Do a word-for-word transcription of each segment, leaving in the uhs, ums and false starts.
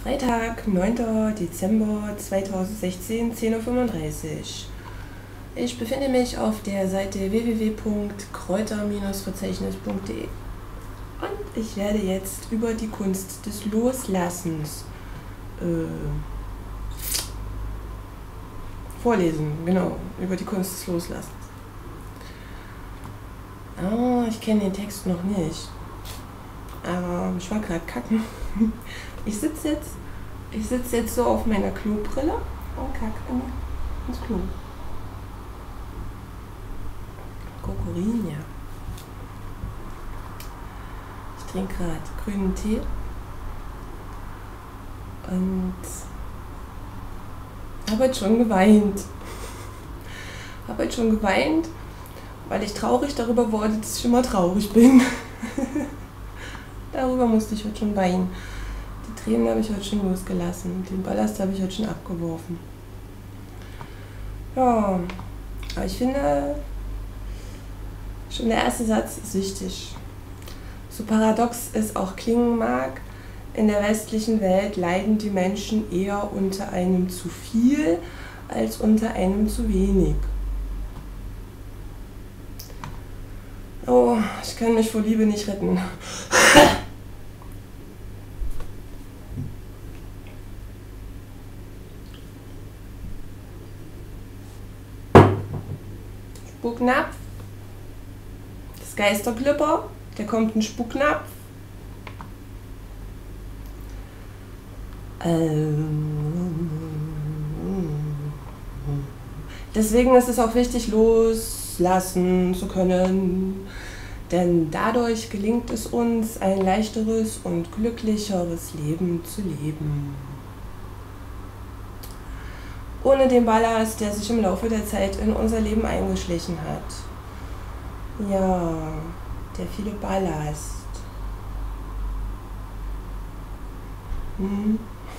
Freitag, neunter Dezember zweitausendsechzehn, zehn Uhr fünfunddreißig. Ich befinde mich auf der Seite w w w punkt kräuter Verzeichnis punkt de und ich werde jetzt über die Kunst des Loslassens äh, vorlesen. Genau, über die Kunst des Loslassens. Oh, ich kenne den Text noch nicht, aber ich war gerade kacken. Ich sitze jetzt, ich sitze jetzt so auf meiner Klobrille und kacke ins Klo. Kokorin, ja. Ich trinke gerade grünen Tee und habe heute schon geweint. Habe heute schon geweint, weil ich traurig darüber wurde, dass ich immer traurig bin. Darüber musste ich heute schon weinen. Die Tränen habe ich heute schon losgelassen. Den Ballast habe ich heute schon abgeworfen. Ja, aber ich finde, schon der erste Satz ist wichtig. So paradox es auch klingen mag, in der westlichen Welt leiden die Menschen eher unter einem zu viel als unter einem zu wenig. Oh, ich kann mich vor Liebe nicht retten. Spucknapf. Das Geisterglipper, der kommt ein Spucknapf. Ähm. Deswegen ist es auch wichtig, loslassen zu können, denn dadurch gelingt es uns, ein leichteres und glücklicheres Leben zu leben. Ohne den Ballast, der sich im Laufe der Zeit in unser Leben eingeschlichen hat. Ja, der viele Ballast. Hm.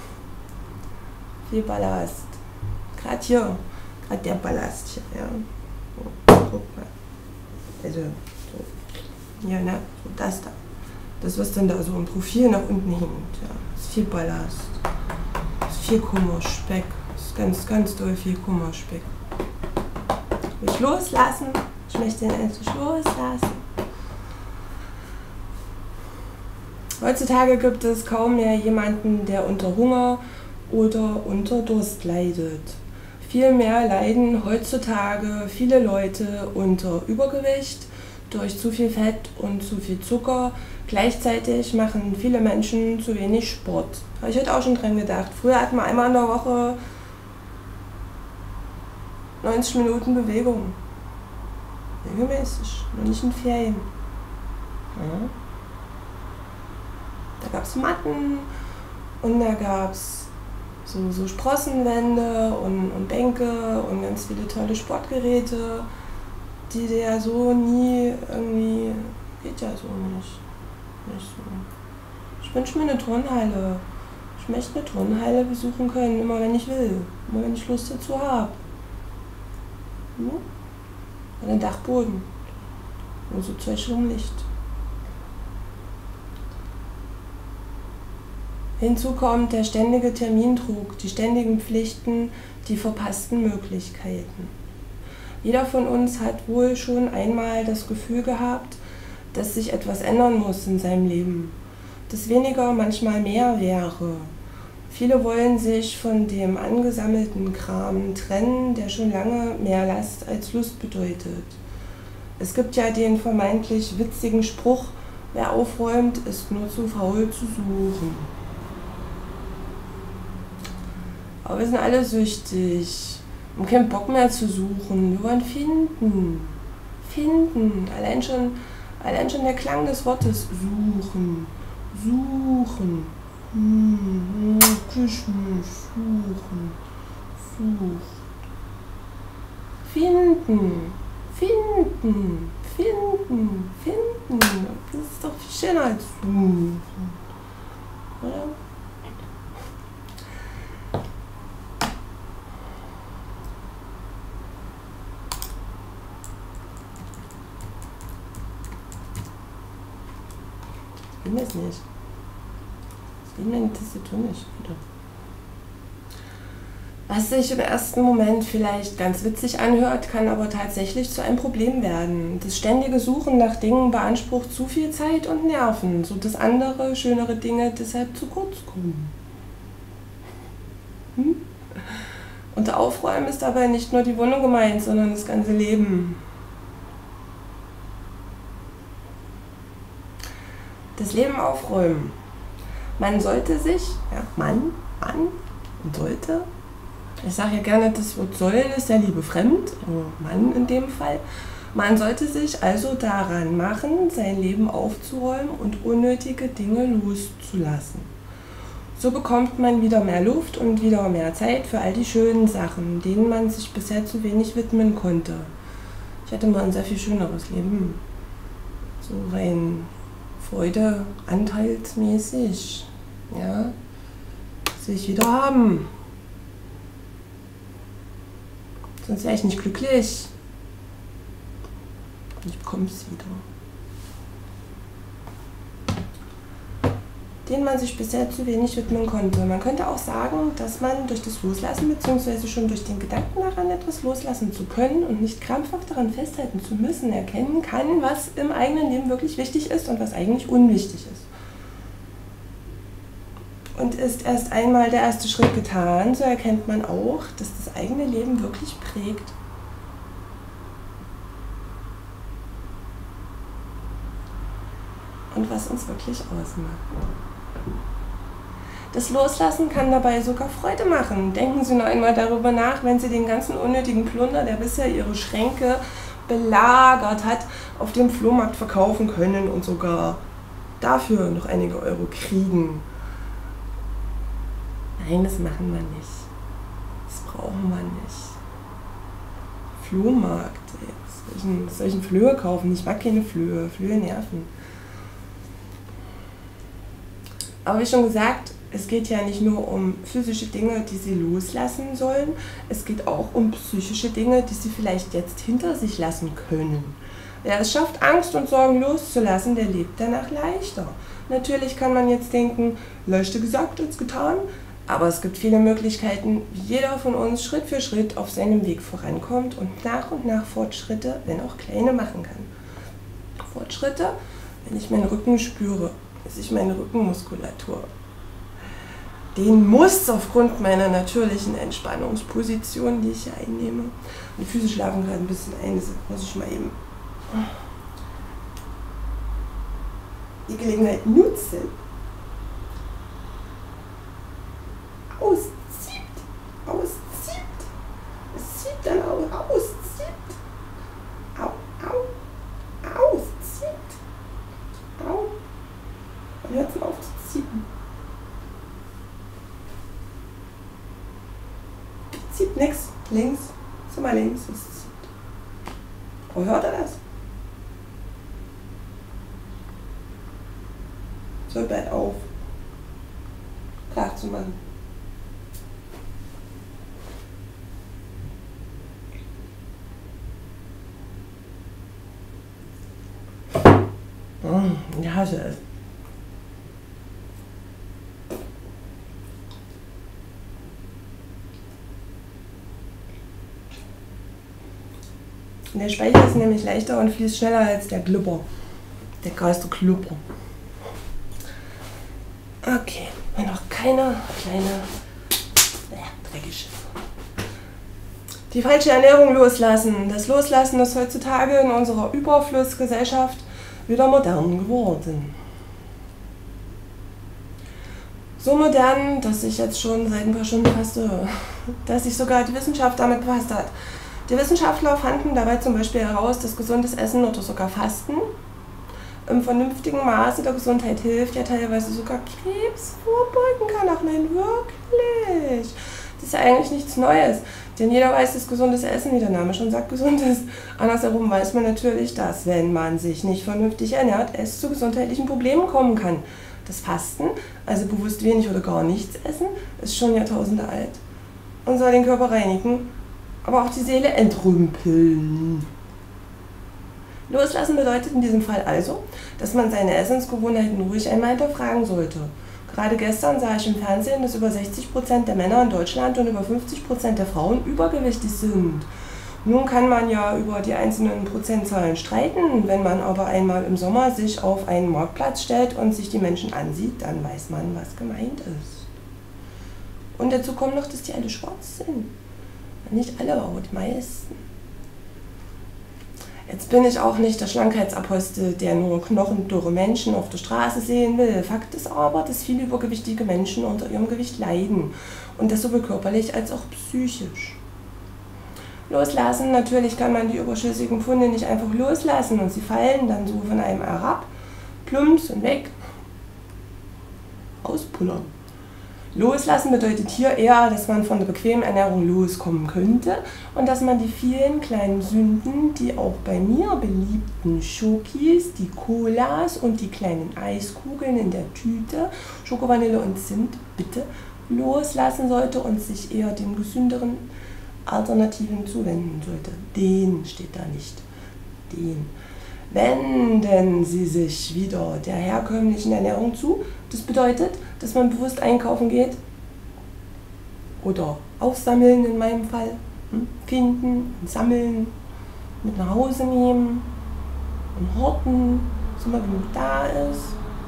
Viel Ballast. Gerade hier, gerade der Ballast hier, ja. So, guck mal. Also, so. Ja, ne, so das da. Das, was dann da so im Profil nach unten hängt, ja. Das ist viel Ballast. Das ist viel Kummerspeck. Das ist ganz, ganz doll viel Kummerspeck. Ich will loslassen. Ich möchte den endlich loslassen. Heutzutage gibt es kaum mehr jemanden, der unter Hunger oder unter Durst leidet. Vielmehr leiden heutzutage viele Leute unter Übergewicht, durch zu viel Fett und zu viel Zucker. Gleichzeitig machen viele Menschen zu wenig Sport. Habe ich heute auch schon dran gedacht. Früher hatten wir einmal in der Woche neunzig Minuten Bewegung. Regelmäßig, nur nicht in Ferien. Ja. Da gab es Matten und da gab es so, so Sprossenwände und, und Bänke und ganz viele tolle Sportgeräte, die dir ja so nie irgendwie, geht ja so nicht. nicht so. Ich wünsche mir eine Turnhalle. Ich möchte eine Turnhalle besuchen können, immer wenn ich will, immer wenn ich Lust dazu habe. Hm? Oder den Dachboden. Nur so Zeug Licht. Hinzu kommt der ständige Termindruck, die ständigen Pflichten, die verpassten Möglichkeiten. Jeder von uns hat wohl schon einmal das Gefühl gehabt, dass sich etwas ändern muss in seinem Leben, dass weniger manchmal mehr wäre. Viele wollen sich von dem angesammelten Kram trennen, der schon lange mehr Last als Lust bedeutet. Es gibt ja den vermeintlich witzigen Spruch, wer aufräumt, ist nur zu faul zu suchen. Aber wir sind alle süchtig, haben keinen Bock mehr zu suchen, wir wollen finden, finden, allein schon, allein schon der Klang des Wortes suchen, suchen, hm, küss mich, suchen, suchen, finden, finden, finden, finden, das ist doch viel schöner als suchen, oder? Ich will es nicht. Das Leben eine Tastatur nicht, oder? Was sich im ersten Moment vielleicht ganz witzig anhört, kann aber tatsächlich zu einem Problem werden. Das ständige Suchen nach Dingen beansprucht zu viel Zeit und Nerven, sodass andere, schönere Dinge deshalb zu kurz kommen. Hm? Unter Aufräumen ist dabei nicht nur die Wohnung gemeint, sondern das ganze Leben. Das Leben aufräumen. Man sollte sich, ja, Mann, Mann, sollte, ich sage ja gerne, das Wort sollen ist ja liebe fremd, aber Mann in dem Fall. Man sollte sich also daran machen, sein Leben aufzuräumen und unnötige Dinge loszulassen. So bekommt man wieder mehr Luft und wieder mehr Zeit für all die schönen Sachen, denen man sich bisher zu wenig widmen konnte. Ich hatte mal ein sehr viel schöneres Leben, so rein Freude, anteilsmäßig, ja, das will ich wieder haben. Sonst wäre ich nicht glücklich. Ich bekomme es wieder. Denen man sich bisher zu wenig widmen konnte. Man könnte auch sagen, dass man durch das Loslassen bzw. schon durch den Gedanken daran, etwas loslassen zu können und nicht krampfhaft daran festhalten zu müssen, erkennen kann, was im eigenen Leben wirklich wichtig ist und was eigentlich unwichtig ist. Und ist erst einmal der erste Schritt getan, so erkennt man auch, dass das eigene Leben wirklich prägt. Und was uns wirklich ausmacht. Das Loslassen kann dabei sogar Freude machen. Denken Sie nur einmal darüber nach, wenn Sie den ganzen unnötigen Plunder, der bisher Ihre Schränke belagert hat, auf dem Flohmarkt verkaufen können und sogar dafür noch einige Euro kriegen. Nein, das machen wir nicht. Das brauchen wir nicht. Flohmarkt, ey. Solchen, solchen Flöhe kaufen. Ich mag keine Flöhe. Flöhe nerven. Aber wie schon gesagt, es geht ja nicht nur um physische Dinge, die Sie loslassen sollen. Es geht auch um psychische Dinge, die Sie vielleicht jetzt hinter sich lassen können. Wer es schafft, Angst und Sorgen loszulassen, der lebt danach leichter. Natürlich kann man jetzt denken, leichter gesagt als getan. Aber es gibt viele Möglichkeiten, wie jeder von uns Schritt für Schritt auf seinem Weg vorankommt und nach und nach Fortschritte, wenn auch kleine, machen kann. Fortschritte, wenn ich meinen Rücken spüre, dass ich meine Rückenmuskulatur, den muss aufgrund meiner natürlichen Entspannungsposition, die ich hier einnehme, die Füße schlafen gerade ein bisschen ein, das muss ich mal eben die Gelegenheit nutzen. Auszieht, auszieht, es zieht dann auch, auszieht, au, au, auszieht, au, und hört auf zu ziehen. Zieht nix, links, so mal links, es zieht. Oh, hört er das? So, bleibt auf, klar zu machen. Ich hasse es. Der Speicher ist nämlich leichter und fließt schneller als der Glubber. Der größte Glubber. Okay, und noch keine kleine äh, dreckige. Die falsche Ernährung loslassen. Das Loslassen ist heutzutage in unserer Überflussgesellschaft wieder modern geworden. So modern, dass sich jetzt schon seit ein paar Stunden faste, dass sich sogar die Wissenschaft damit befasst hat. Die Wissenschaftler fanden dabei zum Beispiel heraus, dass gesundes Essen oder sogar Fasten im vernünftigen Maße der Gesundheit hilft, ja teilweise sogar Krebs vorbeugen kann. Ach nein, wirklich. Das ist ja eigentlich nichts Neues, denn jeder weiß, dass gesundes Essen, wie der Name schon sagt, gesund ist. Andersherum weiß man natürlich, dass, wenn man sich nicht vernünftig ernährt, es zu gesundheitlichen Problemen kommen kann. Das Fasten, also bewusst wenig oder gar nichts essen, ist schon Jahrtausende alt und soll den Körper reinigen, aber auch die Seele entrümpeln. Loslassen bedeutet in diesem Fall also, dass man seine Essensgewohnheiten ruhig einmal hinterfragen sollte. Gerade gestern sah ich im Fernsehen, dass über sechzig Prozent der Männer in Deutschland und über fünfzig Prozent der Frauen übergewichtig sind. Nun kann man ja über die einzelnen Prozentzahlen streiten. Wenn man aber einmal im Sommer sich auf einen Marktplatz stellt und sich die Menschen ansieht, dann weiß man, was gemeint ist. Und dazu kommt noch, dass die alle schwarz sind. Nicht alle, aber die meisten. Jetzt bin ich auch nicht der Schlankheitsapostel, der nur knochendürre Menschen auf der Straße sehen will. Fakt ist aber, dass viele übergewichtige Menschen unter ihrem Gewicht leiden. Und das sowohl körperlich als auch psychisch. Loslassen, natürlich kann man die überschüssigen Pfunde nicht einfach loslassen und sie fallen dann so von einem herab, plumps und weg. Auspullern. Loslassen bedeutet hier eher, dass man von der bequemen Ernährung loskommen könnte und dass man die vielen kleinen Sünden, die auch bei mir beliebten Schokis, die Colas und die kleinen Eiskugeln in der Tüte, Schoko, Vanille und Zimt, bitte loslassen sollte und sich eher den gesünderen Alternativen zuwenden sollte. Den steht da nicht. Den. Wenden Sie sich wieder der herkömmlichen Ernährung zu. Das bedeutet, dass man bewusst einkaufen geht oder aufsammeln in meinem Fall, hm? Finden und sammeln, mit nach Hause nehmen und horten, so mal genug da ist.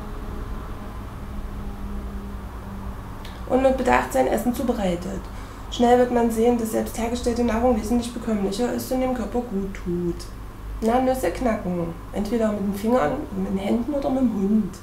Und mit Bedacht sein Essen zubereitet. Schnell wird man sehen, dass selbst hergestellte Nahrung wesentlich bekömmlicher ist und dem Körper gut tut. Na, Nüsse knacken. Entweder mit den Fingern, mit den Händen oder mit dem Hund.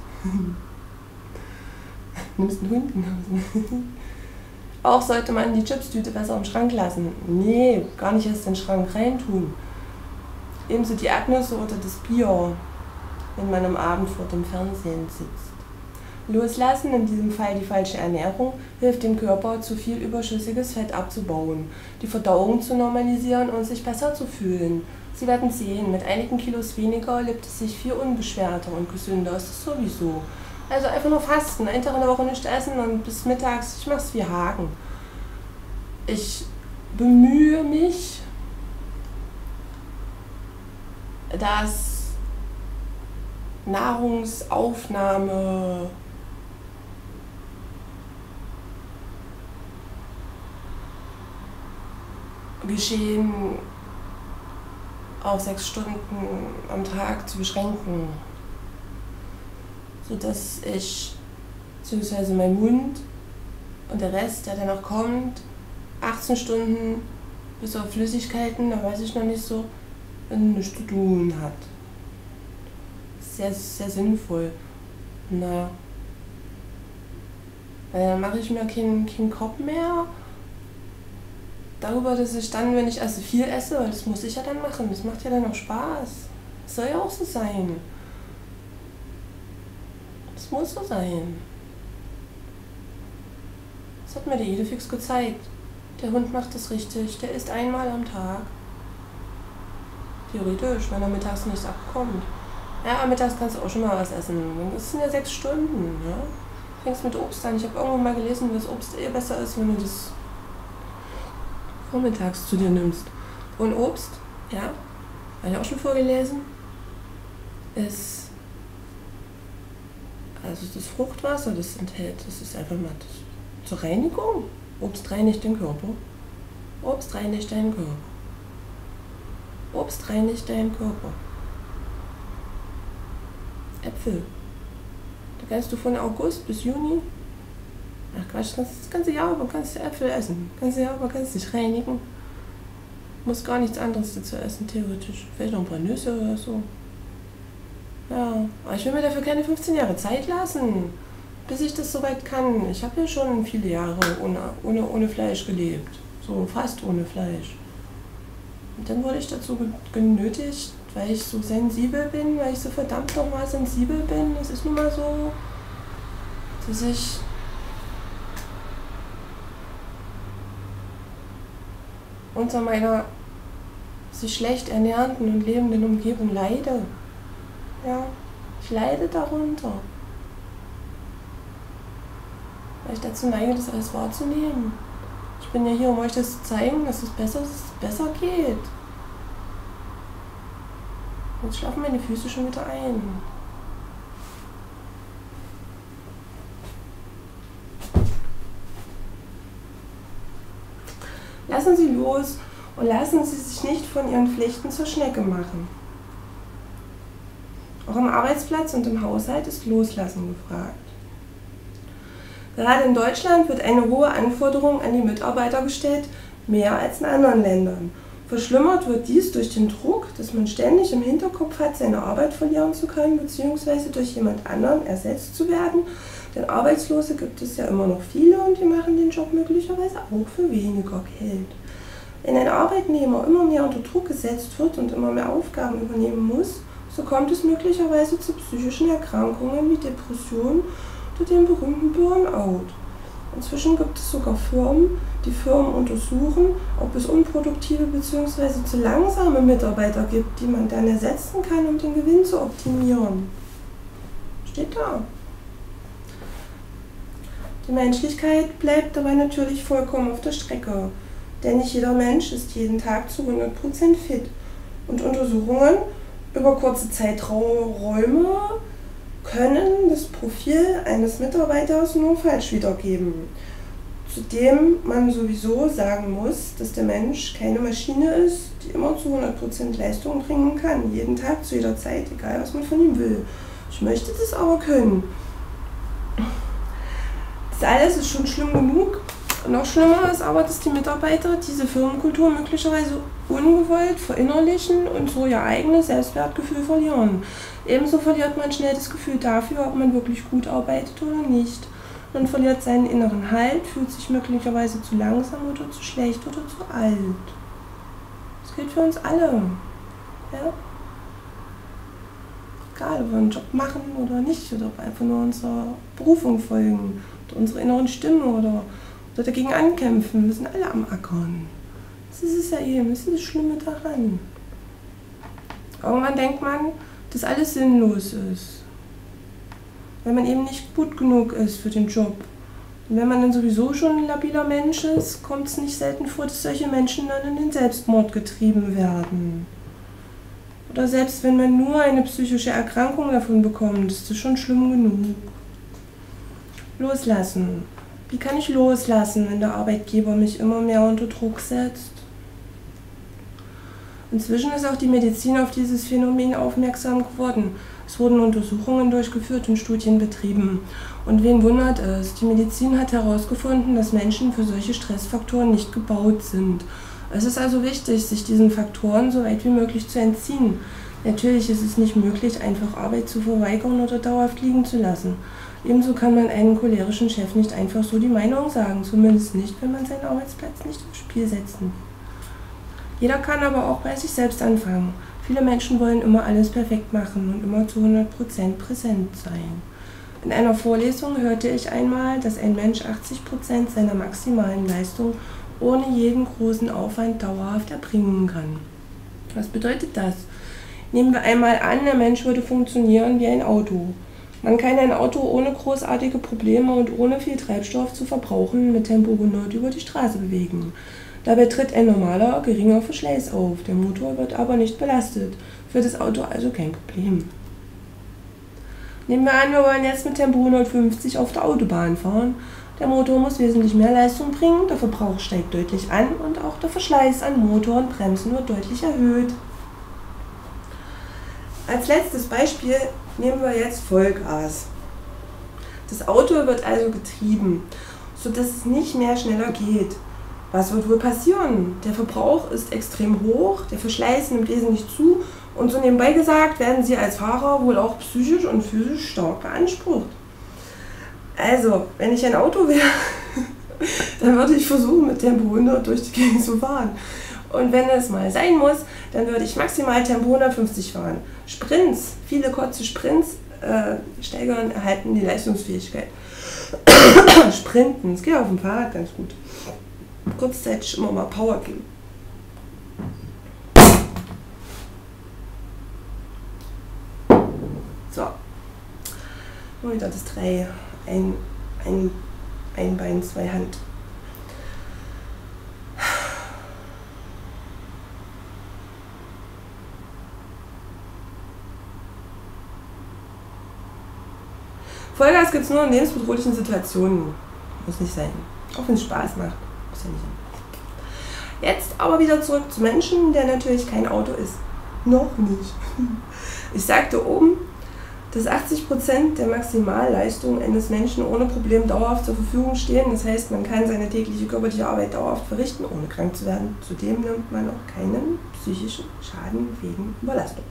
Nimmst einen Hund? Auch sollte man die Chipstüte besser im Schrank lassen. Nee, gar nicht erst in den Schrank reintun. Ebenso die Erdnüsse oder das Bier, wenn man am Abend vor dem Fernsehen sitzt. Loslassen, in diesem Fall die falsche Ernährung, hilft dem Körper, zu viel überschüssiges Fett abzubauen, die Verdauung zu normalisieren und sich besser zu fühlen. Sie werden sehen, mit einigen Kilos weniger lebt es sich viel unbeschwerter und gesünder, ist es sowieso. Also einfach nur fasten, einen Tag in der Woche nicht essen und bis mittags, ich mach's wie Haken. Ich bemühe mich, dass Nahrungsaufnahme Geschehen auf sechs Stunden am Tag zu beschränken, sodass ich, beziehungsweise mein Mund und der Rest, der danach kommt, achtzehn Stunden bis auf Flüssigkeiten, da weiß ich noch nicht so, nichts zu tun hat. Sehr, sehr sinnvoll. Naja. Weil dann mache ich mir keinen kein Kopf mehr darüber, dass ich dann, wenn ich esse, viel esse, weil das muss ich ja dann machen. Das macht ja dann auch Spaß. Das soll ja auch so sein. Das muss so sein. Das hat mir der Idefix gezeigt. Der Hund macht das richtig. Der isst einmal am Tag. Theoretisch, wenn er mittags nichts abbekommt. Ja, mittags kannst du auch schon mal was essen. Das sind ja sechs Stunden. Ja? Fängst mit Obst an. Ich habe irgendwann mal gelesen, dass Obst eher besser ist, wenn du das vormittags zu dir nimmst. Und Obst, ja, habe ich auch schon vorgelesen, ist, also das Fruchtwasser, das enthält, das ist einfach mal das, zur Reinigung. Obst reinigt den Körper. Obst reinigt deinen Körper. Obst reinigt deinen Körper. Äpfel. Da kannst du von August bis Juni, ach Quatsch, das ganze Jahr über kannst du Äpfel essen. Das ganze Jahr über kannst du dich reinigen. Muss gar nichts anderes dazu essen, theoretisch. Vielleicht noch ein paar Nüsse oder so. Ja, aber ich will mir dafür keine fünfzehn Jahre Zeit lassen, bis ich das soweit kann. Ich habe ja schon viele Jahre ohne, ohne, ohne Fleisch gelebt. So fast ohne Fleisch. Und dann wurde ich dazu genötigt, weil ich so sensibel bin, weil ich so verdammt nochmal sensibel bin. Es ist nun mal so, dass ich unter meiner sich schlecht ernährenden und lebenden Umgebung leide. Ja, ich leide darunter. Weil ich dazu neige, das alles wahrzunehmen. Ich bin ja hier, um euch das zu zeigen, dass es besser, dass es besser geht. Jetzt schlafen meine Füße schon wieder ein. Lassen Sie los und lassen Sie sich nicht von Ihren Pflichten zur Schnecke machen. Auch am Arbeitsplatz und im Haushalt ist Loslassen gefragt. Gerade in Deutschland wird eine hohe Anforderung an die Mitarbeiter gestellt, mehr als in anderen Ländern. Verschlimmert wird dies durch den Druck, dass man ständig im Hinterkopf hat, seine Arbeit verlieren zu können bzw. durch jemand anderen ersetzt zu werden. Denn Arbeitslose gibt es ja immer noch viele und die machen den Job möglicherweise auch für weniger Geld. Wenn ein Arbeitnehmer immer mehr unter Druck gesetzt wird und immer mehr Aufgaben übernehmen muss, so kommt es möglicherweise zu psychischen Erkrankungen wie Depressionen oder dem berühmten Burnout. Inzwischen gibt es sogar Firmen, die Firmen untersuchen, ob es unproduktive bzw. zu langsame Mitarbeiter gibt, die man dann ersetzen kann, um den Gewinn zu optimieren. Steht da. Die Menschlichkeit bleibt dabei natürlich vollkommen auf der Strecke, denn nicht jeder Mensch ist jeden Tag zu hundert Prozent fit. Und Untersuchungen über kurze Zeiträume können das Profil eines Mitarbeiters nur falsch wiedergeben. Zudem man sowieso sagen muss, dass der Mensch keine Maschine ist, die immer zu hundert Prozent Leistung bringen kann, jeden Tag, zu jeder Zeit, egal was man von ihm will. Ich möchte das aber können. Das alles ist schon schlimm genug. Noch schlimmer ist aber, dass die Mitarbeiter diese Firmenkultur möglicherweise ungewollt verinnerlichen und so ihr eigenes Selbstwertgefühl verlieren. Ebenso verliert man schnell das Gefühl dafür, ob man wirklich gut arbeitet oder nicht. Man verliert seinen inneren Halt, fühlt sich möglicherweise zu langsam oder zu schlecht oder zu alt. Das gilt für uns alle. Ja? Egal, ob wir einen Job machen oder nicht, oder ob wir einfach nur unserer Berufung folgen, oder unserer inneren Stimme oder, oder dagegen ankämpfen. Wir sind alle am Ackern. Das ist es ja eben, das ist das Schlimme daran. Irgendwann denkt man, dass alles sinnlos ist. Weil man eben nicht gut genug ist für den Job. Und wenn man dann sowieso schon ein labiler Mensch ist, kommt es nicht selten vor, dass solche Menschen dann in den Selbstmord getrieben werden. Oder selbst wenn man nur eine psychische Erkrankung davon bekommt, ist das schon schlimm genug. Loslassen. Wie kann ich loslassen, wenn der Arbeitgeber mich immer mehr unter Druck setzt? Inzwischen ist auch die Medizin auf dieses Phänomen aufmerksam geworden. Es wurden Untersuchungen durchgeführt und Studien betrieben. Und wen wundert es? Die Medizin hat herausgefunden, dass Menschen für solche Stressfaktoren nicht gebaut sind. Es ist also wichtig, sich diesen Faktoren so weit wie möglich zu entziehen. Natürlich ist es nicht möglich, einfach Arbeit zu verweigern oder dauerhaft liegen zu lassen. Ebenso kann man einem cholerischen Chef nicht einfach so die Meinung sagen, zumindest nicht, wenn man seinen Arbeitsplatz nicht aufs Spiel setzen will. Jeder kann aber auch bei sich selbst anfangen. Viele Menschen wollen immer alles perfekt machen und immer zu hundert Prozent präsent sein. In einer Vorlesung hörte ich einmal, dass ein Mensch achtzig Prozent seiner maximalen Leistung ohne jeden großen Aufwand dauerhaft erbringen kann. Was bedeutet das? Nehmen wir einmal an, der Mensch würde funktionieren wie ein Auto. Man kann ein Auto ohne großartige Probleme und ohne viel Treibstoff zu verbrauchen mit Tempo hundert über die Straße bewegen. Dabei tritt ein normaler, geringer Verschleiß auf, der Motor wird aber nicht belastet, für das Auto also kein Problem. Nehmen wir an, wir wollen jetzt mit Tempo hundertfünfzig auf der Autobahn fahren. Der Motor muss wesentlich mehr Leistung bringen, der Verbrauch steigt deutlich an und auch der Verschleiß an Motor und Bremsen wird deutlich erhöht. Als letztes Beispiel nehmen wir jetzt Vollgas. Das Auto wird also getrieben, sodass es nicht mehr schneller geht. Was wird wohl passieren? Der Verbrauch ist extrem hoch, der Verschleiß nimmt wesentlich zu und so nebenbei gesagt werden Sie als Fahrer wohl auch psychisch und physisch stark beansprucht. Also, wenn ich ein Auto wäre, dann würde ich versuchen, mit Tempo hundert durch die Gegend zu fahren. Und wenn es mal sein muss, dann würde ich maximal Tempo hundertfünfzig fahren. Sprints, viele kurze Sprints äh, steigern, erhalten die Leistungsfähigkeit. Sprinten, es geht auf dem Fahrrad ganz gut. Kurzzeitig immer mal Power geben. So. Und wieder das drei. Ein, ein, ein Bein, zwei Hand. Vollgas gibt es nur in lebensbedrohlichen Situationen. Muss nicht sein. Auch wenn es Spaß macht. Muss ja nicht sein. Jetzt aber wieder zurück zu Menschen, der natürlich kein Auto ist. Noch nicht. Ich sagte oben, dass achtzig Prozent der Maximalleistung eines Menschen ohne Problem dauerhaft zur Verfügung stehen. Das heißt, man kann seine tägliche körperliche Arbeit dauerhaft verrichten, ohne krank zu werden. Zudem nimmt man auch keinen psychischen Schaden wegen Überlastung.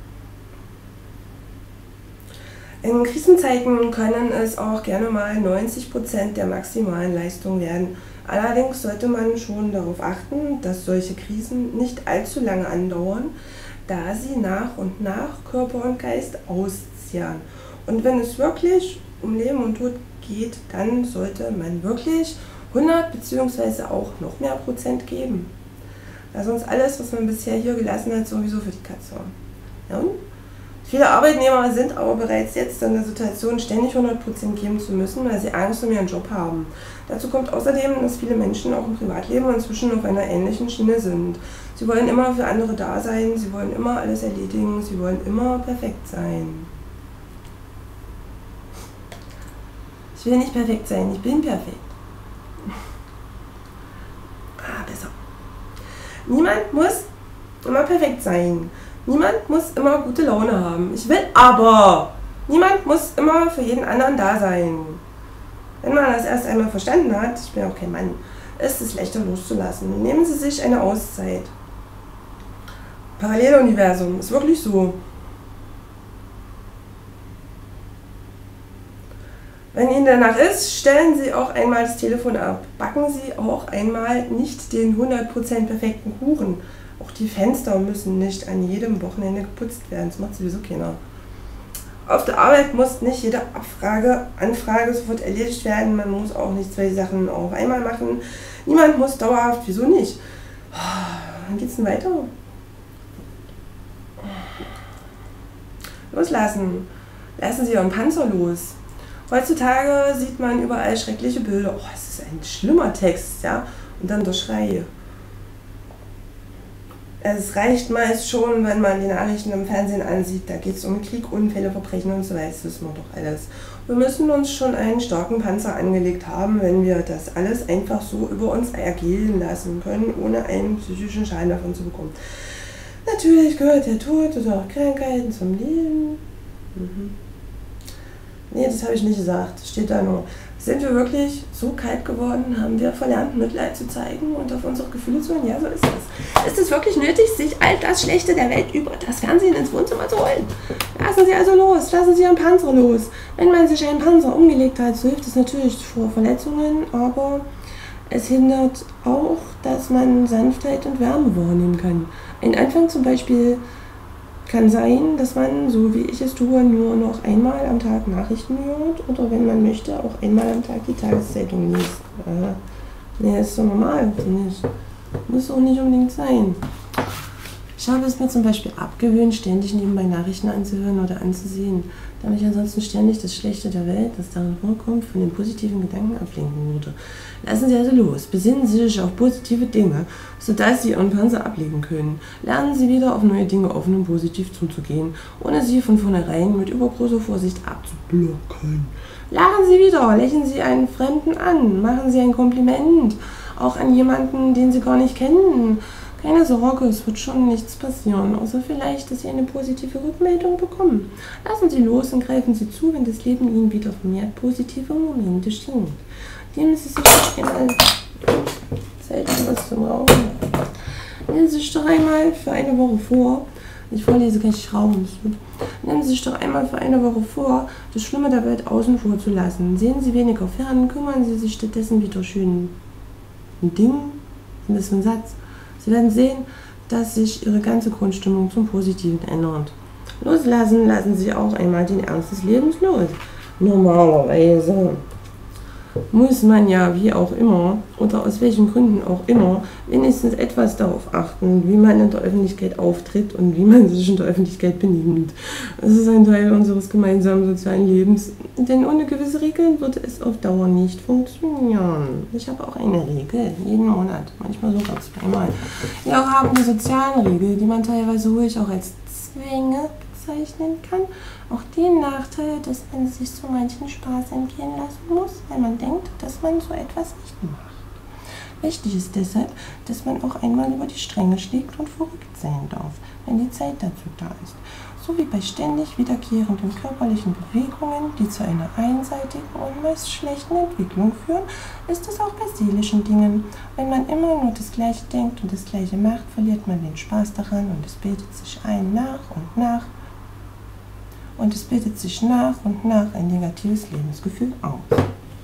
In Krisenzeiten können es auch gerne mal neunzig Prozent der maximalen Leistung werden. Allerdings sollte man schon darauf achten, dass solche Krisen nicht allzu lange andauern, da sie nach und nach Körper und Geist auszehren. Und wenn es wirklich um Leben und Tod geht, dann sollte man wirklich hundert bzw. auch noch mehr Prozent geben. Da sonst alles, was man bisher hier gelassen hat, sowieso für die Katze. Ja, und? Viele Arbeitnehmer sind aber bereits jetzt in der Situation, ständig hundert Prozent geben zu müssen, weil sie Angst um ihren Job haben. Dazu kommt außerdem, dass viele Menschen auch im Privatleben inzwischen auf einer ähnlichen Schiene sind. Sie wollen immer für andere da sein, sie wollen immer alles erledigen, sie wollen immer perfekt sein. Ich will nicht perfekt sein, ich bin perfekt. Ah, besser. Niemand muss immer perfekt sein. Niemand muss immer gute Laune haben. Ich will aber. Niemand muss immer für jeden anderen da sein. Wenn man das erst einmal verstanden hat, ich bin auch kein Mann, ist es leichter loszulassen. Nehmen Sie sich eine Auszeit. Paralleluniversum, ist wirklich so. Wenn Ihnen danach ist, stellen Sie auch einmal das Telefon ab. Backen Sie auch einmal nicht den hundert Prozent perfekten Kuchen. Auch die Fenster müssen nicht an jedem Wochenende geputzt werden, das macht sowieso keiner. Auf der Arbeit muss nicht jede Abfrage, Anfrage sofort erledigt werden, man muss auch nicht zwei Sachen auf einmal machen. Niemand muss dauerhaft, wieso nicht? Wann geht's denn weiter? Loslassen. Lassen Sie Ihren Panzer los. Heutzutage sieht man überall schreckliche Bilder. Oh, es ist ein schlimmer Text, ja? Und dann der Schrei. Es reicht meist schon, wenn man die Nachrichten im Fernsehen ansieht, da geht es um Krieg, Unfälle, Verbrechen und so weiter, das wissen wir doch alles. Wir müssen uns schon einen starken Panzer angelegt haben, wenn wir das alles einfach so über uns ergehen lassen können, ohne einen psychischen Schaden davon zu bekommen. Natürlich gehört der Tod oder auch Krankheiten zum Leben. Mhm. Nee, das habe ich nicht gesagt, das steht da nur. Sind wir wirklich so kalt geworden? Haben wir verlernt, Mitleid zu zeigen und auf unsere Gefühle zu hören? Ja, so ist es. Ist es wirklich nötig, sich all das Schlechte der Welt über das Fernsehen ins Wohnzimmer zu holen? Lassen Sie also los, lassen Sie Ihren Panzer los. Wenn man sich einen Panzer umgelegt hat, so hilft es natürlich vor Verletzungen, aber es hindert auch, dass man Sanftheit und Wärme wahrnehmen kann. Ein Anfang zum Beispiel kann sein, dass man, so wie ich es tue, nur noch einmal am Tag Nachrichten hört oder wenn man möchte, auch einmal am Tag die Tageszeitung liest. Ja. Nee, ist so normal, finde ich. Muss auch nicht unbedingt sein. Ich habe es mir zum Beispiel abgewöhnt, ständig nebenbei Nachrichten anzuhören oder anzusehen, da mich ansonsten ständig das Schlechte der Welt, das darin vorkommt, von den positiven Gedanken ablenken würde. Lassen Sie also los, besinnen Sie sich auf positive Dinge, sodass Sie Ihren Panzer ablegen können. Lernen Sie wieder auf neue Dinge offen und positiv zuzugehen, ohne sie von vornherein mit übergroßer Vorsicht abzublocken. Lachen Sie wieder, lächeln Sie einen Fremden an, machen Sie ein Kompliment, auch an jemanden, den Sie gar nicht kennen. Keine Sorge, es wird schon nichts passieren, außer vielleicht, dass Sie eine positive Rückmeldung bekommen. Lassen Sie los und greifen Sie zu, wenn das Leben Ihnen wieder vermehrt positive Momente schenkt. Nehmen Sie sich doch einmal Zeit was zum Rauchen. Nehmen Sie sich doch einmal für eine Woche vor, ich vorlese kann ich rauchen, nehmen Sie sich doch einmal für eine Woche vor, das Schlimme der Welt außen vor zu lassen. Sehen Sie weniger fern, kümmern Sie sich stattdessen wieder schön um Dinge. Das ist ein Satz. Sie werden sehen, dass sich Ihre ganze Grundstimmung zum Positiven ändert. Loslassen lassen Sie auch einmal den Ernst des Lebens los. Normalerweise muss man ja wie auch immer oder aus welchen Gründen auch immer wenigstens etwas darauf achten, wie man in der Öffentlichkeit auftritt und wie man sich in der Öffentlichkeit benimmt. Das ist ein Teil unseres gemeinsamen sozialen Lebens, denn ohne gewisse Regeln würde es auf Dauer nicht funktionieren. Ich habe auch eine Regel, jeden Monat, manchmal sogar zweimal. Wir auch haben die sozialen Regeln, die man teilweise ruhig auch als Zwänge bezeichnen kann. Auch den Nachteil, dass man sich so manchen Spaß entgehen lassen muss, weil man denkt, dass man so etwas nicht macht. Wichtig ist deshalb, dass man auch einmal über die Stränge schlägt und verrückt sein darf, wenn die Zeit dazu da ist. So wie bei ständig wiederkehrenden körperlichen Bewegungen, die zu einer einseitigen und meist schlechten Entwicklung führen, ist es auch bei seelischen Dingen. Wenn man immer nur das Gleiche denkt und das Gleiche macht, verliert man den Spaß daran und es bildet sich ein nach und nach und es bildet sich nach und nach ein negatives Lebensgefühl aus.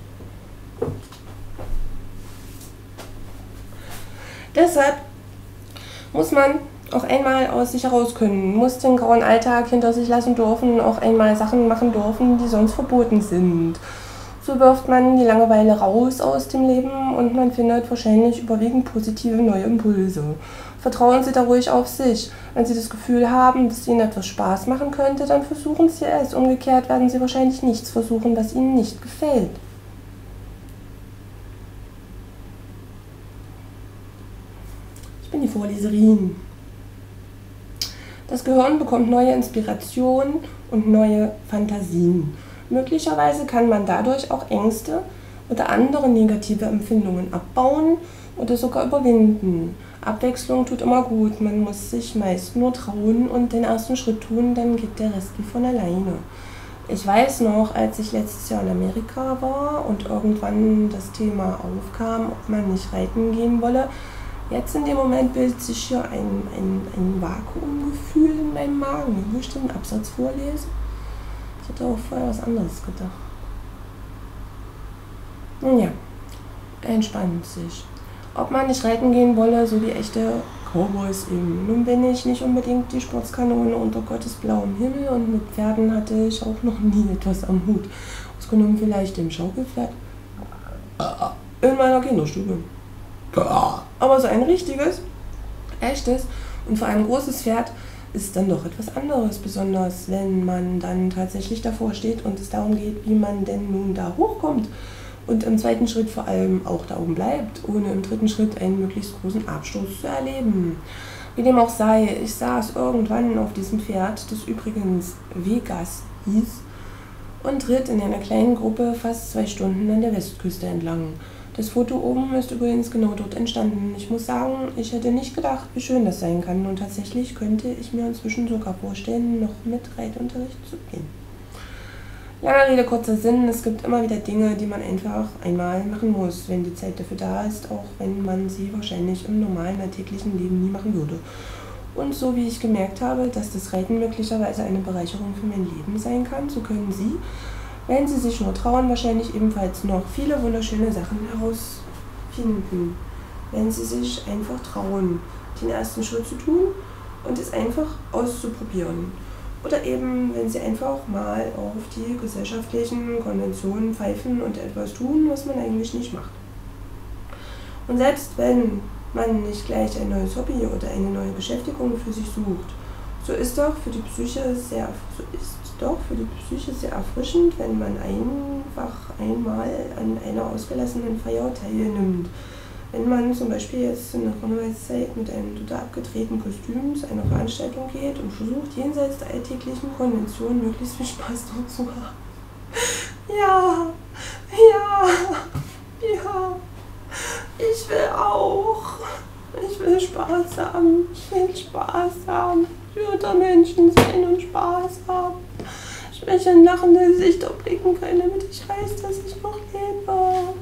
Deshalb muss man auch einmal aus sich heraus können, muss den grauen Alltag hinter sich lassen dürfen, auch einmal Sachen machen dürfen, die sonst verboten sind. So wirft man die Langeweile raus aus dem Leben und man findet wahrscheinlich überwiegend positive neue Impulse. Vertrauen Sie da ruhig auf sich. Wenn Sie das Gefühl haben, dass Ihnen etwas Spaß machen könnte, dann versuchen Sie es. Umgekehrt werden Sie wahrscheinlich nichts versuchen, was Ihnen nicht gefällt. Ich bin die Vorleserin. Das Gehirn bekommt neue Inspirationen und neue Fantasien. Möglicherweise kann man dadurch auch Ängste oder andere negative Empfindungen abbauen oder sogar überwinden. Abwechslung tut immer gut, man muss sich meist nur trauen und den ersten Schritt tun, dann geht der Rest wie von alleine. Ich weiß noch, als ich letztes Jahr in Amerika war und irgendwann das Thema aufkam, ob man nicht reiten gehen wolle, jetzt in dem Moment bildet sich hier ein, ein, ein Vakuumgefühl in meinem Magen, wo ich den Absatz vorlese. Ich hatte auch vorher was anderes gedacht. Nun ja, entspannt sich. Ob man nicht reiten gehen wolle, so wie echte Cowboys eben. Nun bin ich nicht unbedingt die Sportskanone unter Gottes blauem Himmel und mit Pferden hatte ich auch noch nie etwas am Hut. Ausgenommen vielleicht dem Schaukelpferd in meiner Kinderstube. Aber so ein richtiges, echtes und vor allem großes Pferd ist dann doch etwas anderes, besonders wenn man dann tatsächlich davor steht und es darum geht, wie man denn nun da hochkommt und im zweiten Schritt vor allem auch da oben bleibt, ohne im dritten Schritt einen möglichst großen Abstoß zu erleben. Wie dem auch sei, ich saß irgendwann auf diesem Pferd, das übrigens Vegas hieß, und ritt in einer kleinen Gruppe fast zwei Stunden an der Westküste entlang. Das Foto oben ist übrigens genau dort entstanden. Ich muss sagen, ich hätte nicht gedacht, wie schön das sein kann. Und tatsächlich könnte ich mir inzwischen sogar vorstellen, noch mit Reitunterricht zu gehen. Lange Rede, kurzer Sinn, es gibt immer wieder Dinge, die man einfach einmal machen muss, wenn die Zeit dafür da ist, auch wenn man sie wahrscheinlich im normalen alltäglichen Leben nie machen würde. Und so wie ich gemerkt habe, dass das Reiten möglicherweise eine Bereicherung für mein Leben sein kann, so können Sie, wenn Sie sich nur trauen, wahrscheinlich ebenfalls noch viele wunderschöne Sachen herausfinden. Wenn Sie sich einfach trauen, den ersten Schritt zu tun und es einfach auszuprobieren. Oder eben, wenn Sie einfach mal auf die gesellschaftlichen Konventionen pfeifen und etwas tun, was man eigentlich nicht macht. Und selbst wenn man nicht gleich ein neues Hobby oder eine neue Beschäftigung für sich sucht, so ist doch für die Psyche sehr, so ist doch für die Psyche sehr erfrischend, wenn man einfach einmal an einer ausgelassenen Feier teilnimmt. Wenn man zum Beispiel jetzt in der Karnevalszeit mit einem total abgedrehten Kostüm zu einer Veranstaltung geht und versucht, jenseits der alltäglichen Konvention möglichst viel Spaß dort zu haben. Ja, ja, ja, ich will auch. Ich will Spaß haben. Ich will Spaß haben. Ich will unter Menschen sein und Spaß haben. Ich möchte in lachende Gesichter blicken können, damit ich weiß, dass ich noch lebe.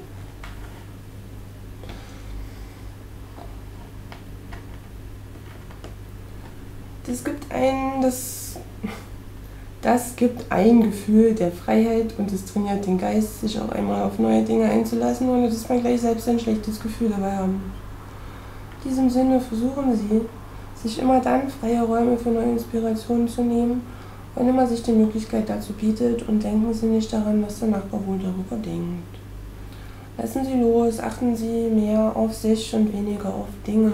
Das gibt ein, das, das gibt ein Gefühl der Freiheit und es trainiert den Geist, sich auch einmal auf neue Dinge einzulassen, ohne dass man gleich selbst ein schlechtes Gefühl dabei haben. In diesem Sinne versuchen Sie, sich immer dann freie Räume für neue Inspirationen zu nehmen, wann immer sich die Möglichkeit dazu bietet, und denken Sie nicht daran, was der Nachbar wohl darüber denkt. Lassen Sie los, achten Sie mehr auf sich und weniger auf Dinge.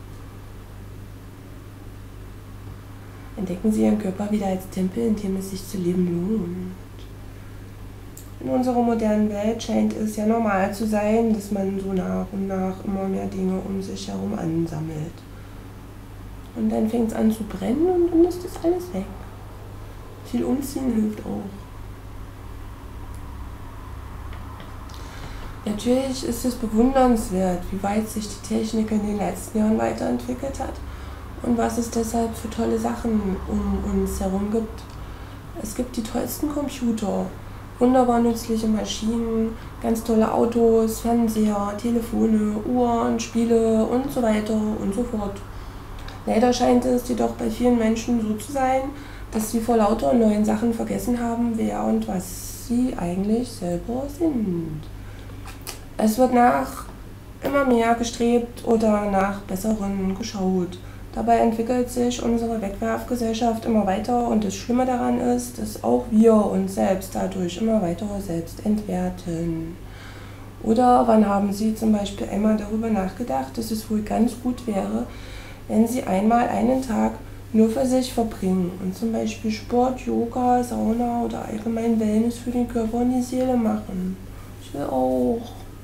Entdecken Sie Ihren Körper wieder als Tempel, in dem es sich zu leben lohnt. In unserer modernen Welt scheint es ja normal zu sein, dass man so nach und nach immer mehr Dinge um sich herum ansammelt. Und dann fängt es an zu brennen und dann ist das alles weg. Viel Umziehen hilft auch. Natürlich ist es bewundernswert, wie weit sich die Technik in den letzten Jahren weiterentwickelt hat und was es deshalb für tolle Sachen um uns herum gibt. Es gibt die tollsten Computer, wunderbar nützliche Maschinen, ganz tolle Autos, Fernseher, Telefone, Uhren, Spiele und so weiter und so fort. Leider scheint es jedoch bei vielen Menschen so zu sein, dass sie vor lauter neuen Sachen vergessen haben, wer und was sie eigentlich selber sind. Es wird nach immer mehr gestrebt oder nach Besseren geschaut. Dabei entwickelt sich unsere Wegwerfgesellschaft immer weiter und das Schlimme daran ist, dass auch wir uns selbst dadurch immer weiter selbst entwerten. Oder wann haben Sie zum Beispiel einmal darüber nachgedacht, dass es wohl ganz gut wäre, wenn Sie einmal einen Tag nur für sich verbringen und zum Beispiel Sport, Yoga, Sauna oder allgemein Wellness für den Körper und die Seele machen? Ich will auch.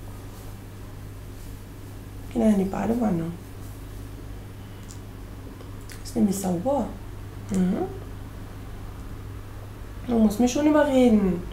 Geh in die Badewanne. Ist nämlich sauber. Mhm. Man muss mich schon überreden,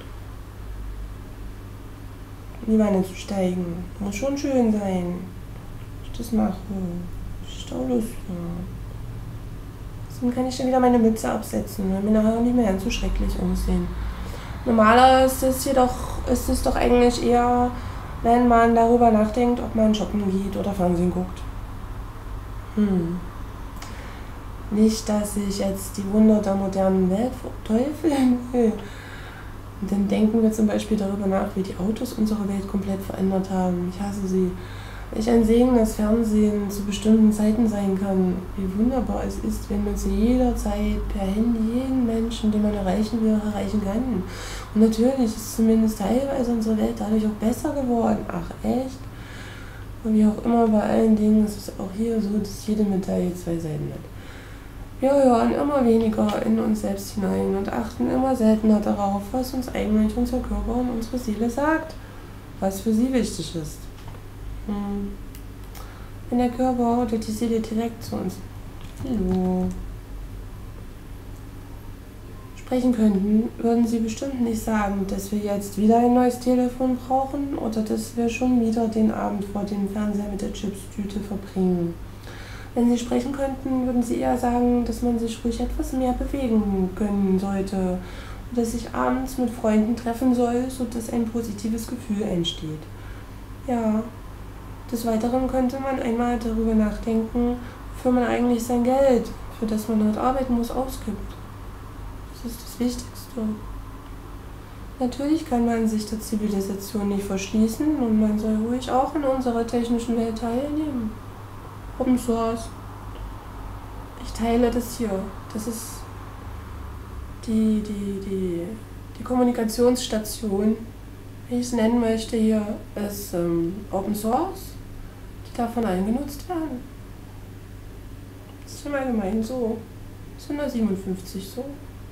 in die Wanne zu steigen. Muss schon schön sein. Ich das mache. Ich da Lust. Deswegen kann ich dann wieder meine Mütze absetzen, weil mir nachher nicht mehr ganz so schrecklich aussehen. Normaler ist es jedoch, ist es doch eigentlich eher, wenn man darüber nachdenkt, ob man shoppen geht oder Fernsehen guckt. Hm. Nicht, dass ich jetzt die Wunder der modernen Welt verteufeln will. Und dann denken wir zum Beispiel darüber nach, wie die Autos unsere Welt komplett verändert haben. Ich hasse sie. Welch ein Segen das Fernsehen zu bestimmten Zeiten sein kann. Wie wunderbar es ist, wenn man zu jeder Zeit per Handy jeden Menschen, den man erreichen will, erreichen kann. Und natürlich ist zumindest teilweise unsere Welt dadurch auch besser geworden. Ach echt? Und wie auch immer bei allen Dingen ist es auch hier so, dass jede Medaille zwei Seiten hat. Wir hören immer weniger in uns selbst hinein und achten immer seltener darauf, was uns eigentlich unser Körper und unsere Seele sagt, was für sie wichtig ist. Hm. Wenn der Körper oder die Seele direkt zu uns Hallo sprechen könnten, würden sie bestimmt nicht sagen, dass wir jetzt wieder ein neues Telefon brauchen oder dass wir schon wieder den Abend vor dem Fernseher mit der Chipstüte verbringen. Wenn sie sprechen könnten, würden sie eher sagen, dass man sich ruhig etwas mehr bewegen können sollte und dass sich abends mit Freunden treffen soll, sodass ein positives Gefühl entsteht. Ja, des Weiteren könnte man einmal darüber nachdenken, wofür man eigentlich sein Geld, für das man dort arbeiten muss, ausgibt. Das ist das Wichtigste. Natürlich kann man sich der Zivilisation nicht verschließen und man soll ruhig auch in unserer technischen Welt teilnehmen. Open Source. Ich teile das hier. Das ist die, die, die, die Kommunikationsstation, wie ich es nennen möchte hier, ist ähm, Open Source. Die darf von allen genutzt werden. Das ist im Allgemeinen so. Es sind nur siebenundfünfzig so.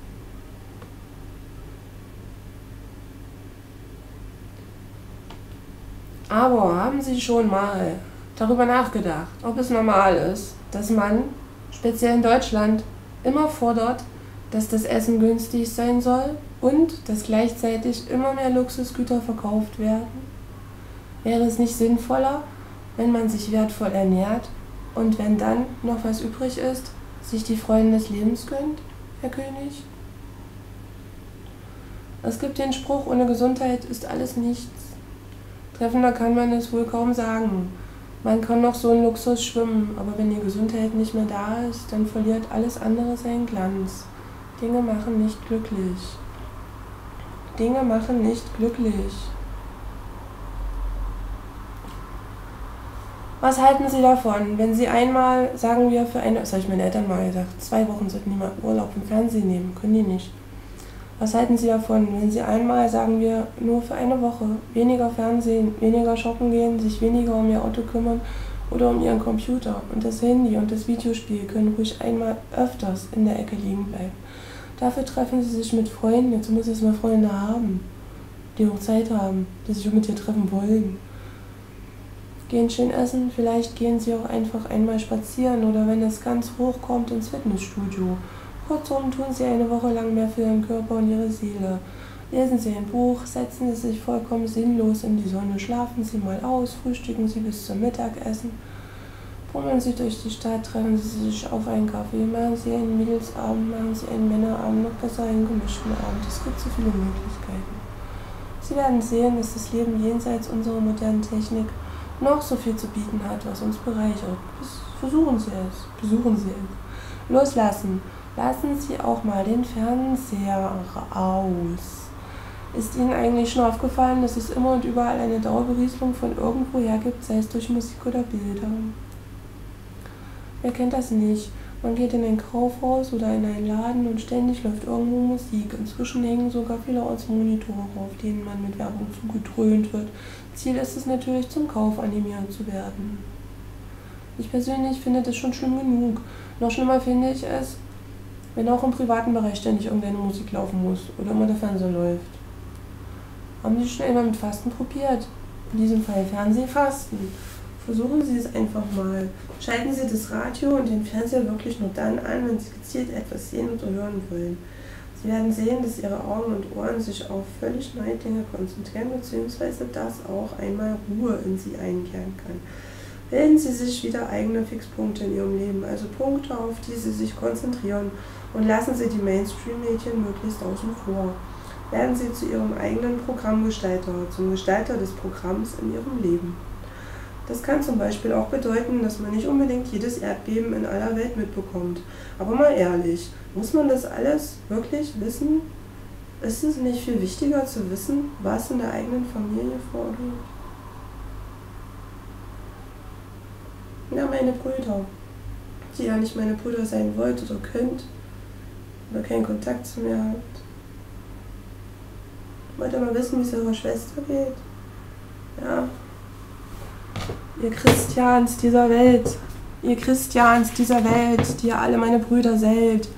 Aber haben Sie schon mal darüber nachgedacht, ob es normal ist, dass man, speziell in Deutschland, immer fordert, dass das Essen günstig sein soll und dass gleichzeitig immer mehr Luxusgüter verkauft werden? Wäre es nicht sinnvoller, wenn man sich wertvoll ernährt und wenn dann noch was übrig ist, sich die Freuden des Lebens gönnt, Herr König? Es gibt den Spruch, ohne Gesundheit ist alles nichts. Treffender kann man es wohl kaum sagen. Man kann noch so in Luxus schwimmen, aber wenn die Gesundheit nicht mehr da ist, dann verliert alles andere seinen Glanz. Dinge machen nicht glücklich. Dinge machen nicht glücklich. Was halten Sie davon, wenn Sie einmal, sagen wir für eine, das habe ich meinen Eltern mal gesagt, zwei Wochen sollten die mal Urlaub im Fernsehen nehmen, können die nicht. Was halten Sie davon, wenn Sie einmal, sagen wir, nur für eine Woche weniger Fernsehen, weniger shoppen gehen, sich weniger um Ihr Auto kümmern oder um Ihren Computer und das Handy und das Videospiel können ruhig einmal öfters in der Ecke liegen bleiben. Dafür treffen Sie sich mit Freunden, jetzt muss es mal Freunde haben, die auch Zeit haben, die sich auch mit dir treffen wollen. Gehen schön essen, vielleicht gehen Sie auch einfach einmal spazieren oder wenn es ganz hoch kommt ins Fitnessstudio. Kurzum tun Sie eine Woche lang mehr für Ihren Körper und Ihre Seele. Lesen Sie ein Buch, setzen Sie sich vollkommen sinnlos in die Sonne, schlafen Sie mal aus, frühstücken Sie bis zum Mittagessen, bummeln Sie durch die Stadt, treffen Sie sich auf einen Kaffee, machen Sie einen Mädelsabend, machen Sie einen Männerabend, noch besser einen gemischten Abend. Es gibt so viele Möglichkeiten. Sie werden sehen, dass das Leben jenseits unserer modernen Technik noch so viel zu bieten hat, was uns bereichert. Versuchen Sie es, besuchen Sie es. Loslassen. Lassen Sie auch mal den Fernseher aus. Ist Ihnen eigentlich schon aufgefallen, dass es immer und überall eine Dauerberieselung von irgendwoher gibt, sei es durch Musik oder Bilder? Wer kennt das nicht? Man geht in ein Kaufhaus oder in einen Laden und ständig läuft irgendwo Musik. Inzwischen hängen sogar vielerorts Monitore, auf denen man mit Werbung zugedröhnt wird. Ziel ist es natürlich, zum Kauf animiert zu werden. Ich persönlich finde das schon schlimm genug. Noch schlimmer finde ich es, wenn auch im privaten Bereich ständig irgendeine Musik laufen muss oder immer der Fernseher läuft. Haben Sie schon einmal mit Fasten probiert? In diesem Fall Fernsehfasten. Versuchen Sie es einfach mal. Schalten Sie das Radio und den Fernseher wirklich nur dann an, wenn Sie gezielt etwas sehen oder hören wollen. Sie werden sehen, dass Ihre Augen und Ohren sich auf völlig neue Dinge konzentrieren, beziehungsweise dass auch einmal Ruhe in Sie einkehren kann. Bilden Sie sich wieder eigene Fixpunkte in Ihrem Leben, also Punkte, auf die Sie sich konzentrieren, und lassen Sie die Mainstream-Medien möglichst außen vor. Werden Sie zu Ihrem eigenen Programmgestalter, zum Gestalter des Programms in Ihrem Leben. Das kann zum Beispiel auch bedeuten, dass man nicht unbedingt jedes Erdbeben in aller Welt mitbekommt. Aber mal ehrlich, muss man das alles wirklich wissen? Ist es nicht viel wichtiger zu wissen, was in der eigenen Familie vorgeht? Ja, meine Brüder, die ja nicht meine Brüder sein wollt oder könnt, oder keinen Kontakt zu mir habt. Wollt ihr mal wissen, wie es eurer Schwester geht? Ja. Ihr Christians dieser Welt, ihr Christians dieser Welt, die ihr alle meine Brüder seid.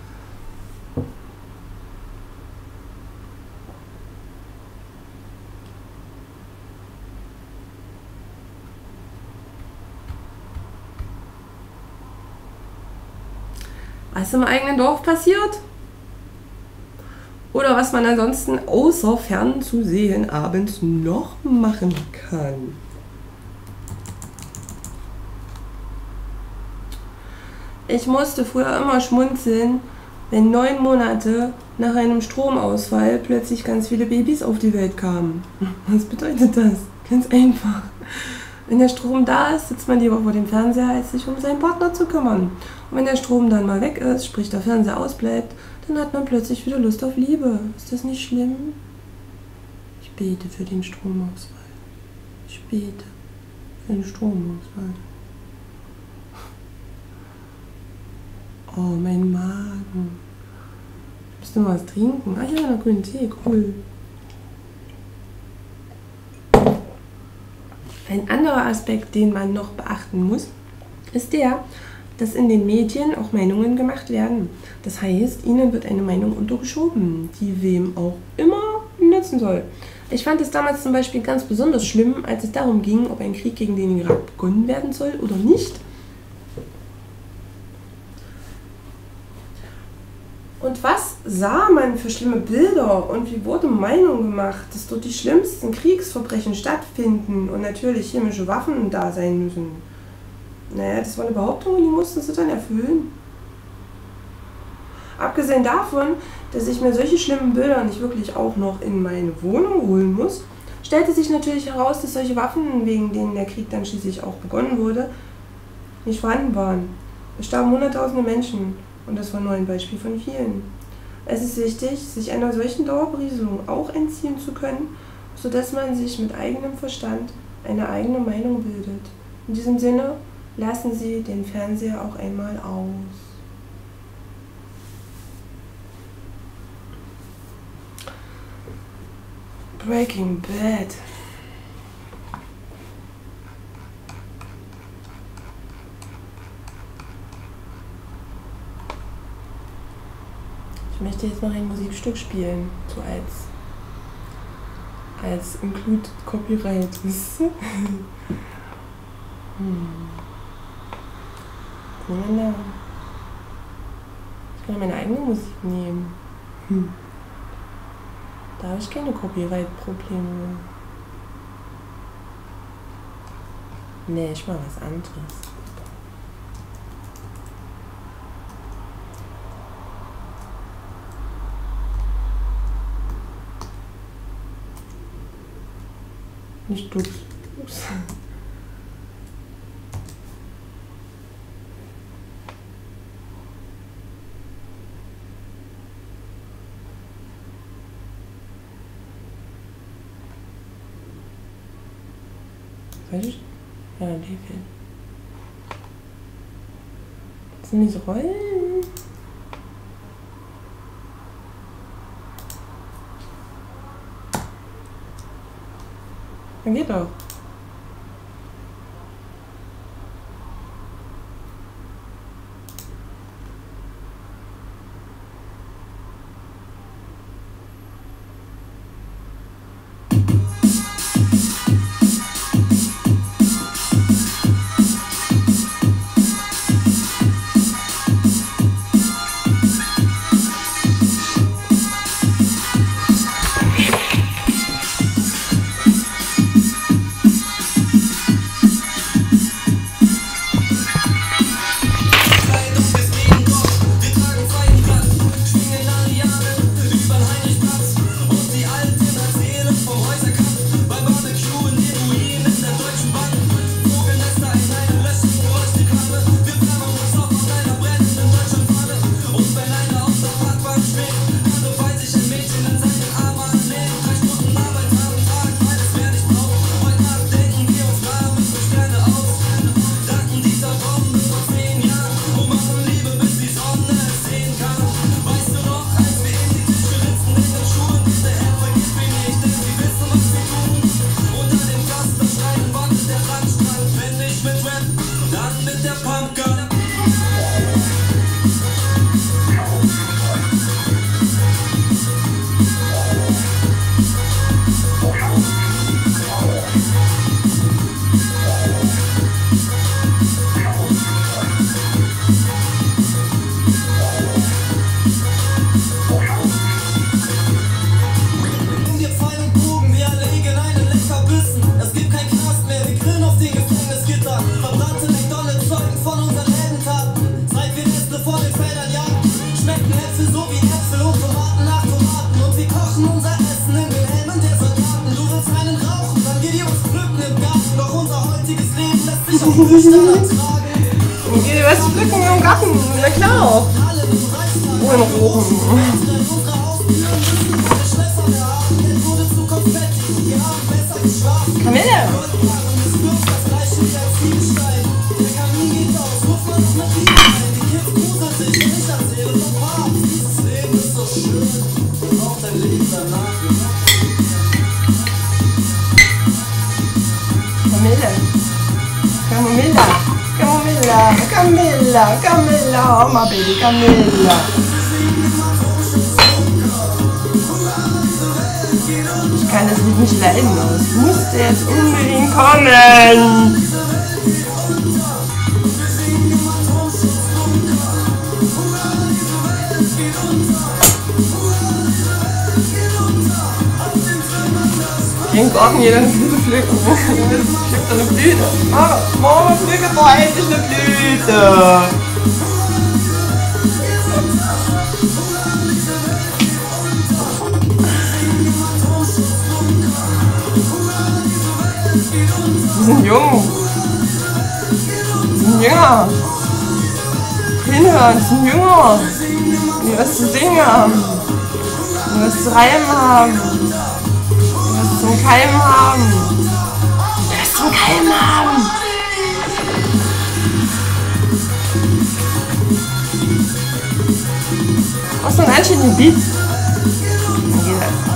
Was im eigenen Dorf passiert? Oder was man ansonsten außer fernzusehen abends noch machen kann. Ich musste früher immer schmunzeln, wenn neun Monate nach einem Stromausfall plötzlich ganz viele Babys auf die Welt kamen. Was bedeutet das? Ganz einfach. Wenn der Strom da ist, sitzt man lieber vor dem Fernseher, als sich um seinen Partner zu kümmern. Und wenn der Strom dann mal weg ist, sprich der Fernseher ausbleibt, dann hat man plötzlich wieder Lust auf Liebe. Ist das nicht schlimm? Ich bete für den Stromausfall. Ich bete für den Stromausfall. Oh, mein Magen. Ich müsste mal was trinken. Ah ja, noch grünen Tee, cool. Ein anderer Aspekt, den man noch beachten muss, ist der, dass in den Medien auch Meinungen gemacht werden. Das heißt, ihnen wird eine Meinung untergeschoben, die wem auch immer nützen soll. Ich fand es damals zum Beispiel ganz besonders schlimm, als es darum ging, ob ein Krieg gegen den Irak begonnen werden soll oder nicht. Und was sah man für schlimme Bilder und wie wurde Meinung gemacht, dass dort die schlimmsten Kriegsverbrechen stattfinden und natürlich chemische Waffen da sein müssen? Naja, das war eine Behauptung und die mussten sie dann erfüllen. Abgesehen davon, dass ich mir solche schlimmen Bilder nicht wirklich auch noch in meine Wohnung holen muss, stellte sich natürlich heraus, dass solche Waffen, wegen denen der Krieg dann schließlich auch begonnen wurde, nicht vorhanden waren. Es starben hunderttausende Menschen. Und das war nur ein Beispiel von vielen. Es ist wichtig, sich einer solchen Dauerberieselung auch entziehen zu können, sodass man sich mit eigenem Verstand eine eigene Meinung bildet. In diesem Sinne, lassen Sie den Fernseher auch einmal aus. Breaking Bad. Ich möchte jetzt noch ein Musikstück spielen, so als, als Include Copyright. hm. Ja, ich kann meine eigene Musik nehmen. Hm. Da habe ich keine Copyright-Probleme. Nee, ich mache was anderes. Nicht du's. Ups. Soll ich? Ja, die fehlen. Das sind diese Rollen. Dann geht doch. Geh was pflücken im Garten, na klar. Ohne Rochen. Kamille! Kamille! Camilla, Camilla, Camilla, Camilla, oh my baby, Camilla. Ich kann das Lied nicht leiden, es musste jetzt unbedingt kommen. Im Garten jeder eine Blüte pflücken. Ich hab da eine Blüte. Mama, Mama pflücke doch endlich eine Blüte. Die sind jung. Die sind jünger. Kinder, die sind jünger. Die was zu singen haben. Die was zu reimen haben. Zum Keim haben. Das zum Keim haben. Was für ein anständiger Beat. Dann geht das.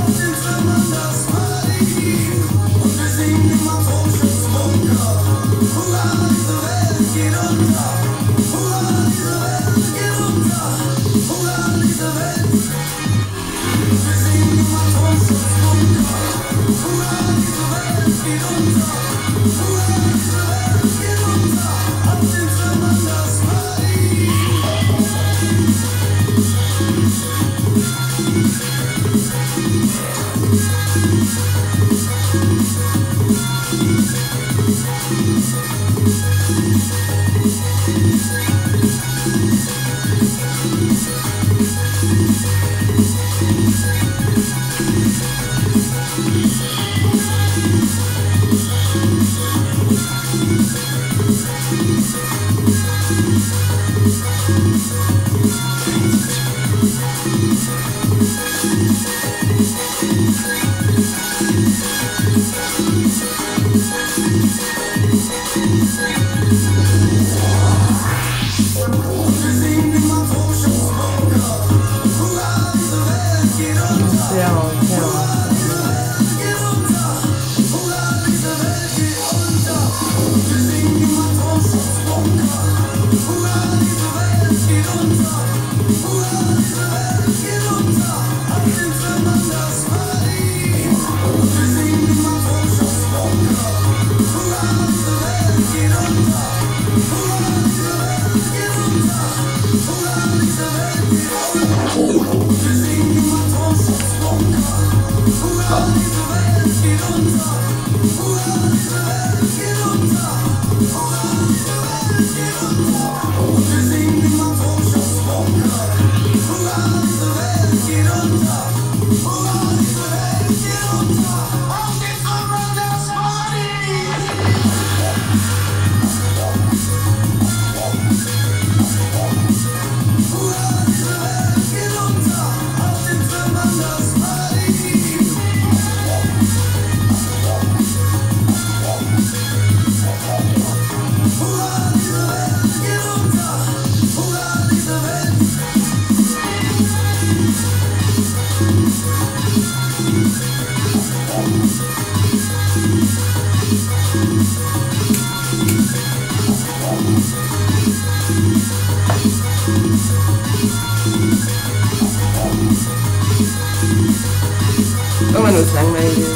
Irgendwann wird es langweilig.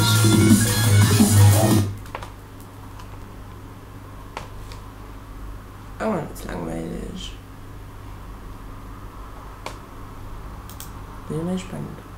Irgendwann wird es langweilig. Bin mal gespannt.